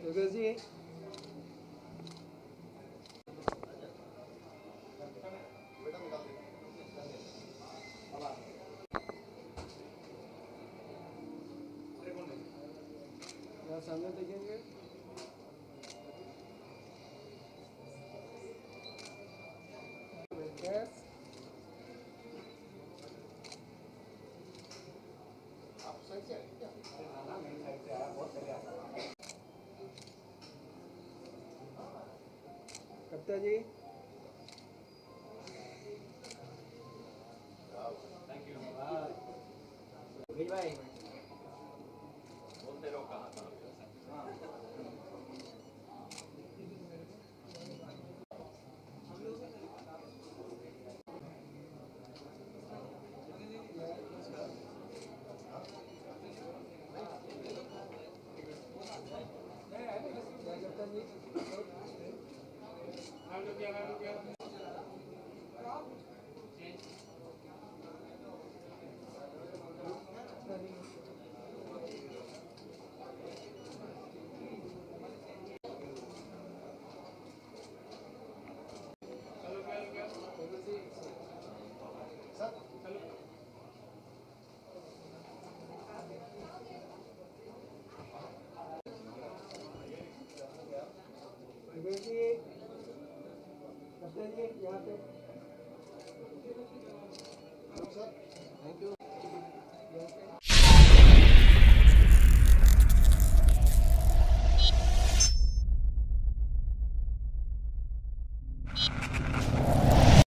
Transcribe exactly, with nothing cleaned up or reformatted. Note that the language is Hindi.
योगेश जी यहाँ सामने देखेंगे। आप सही से क्या? मेरी साइड से आया, बहुत पहले आया। कविता जी थैंक यू भाई बोलते रहो कहाँ कहाँ योगेश जी कविता जी यहाँ पे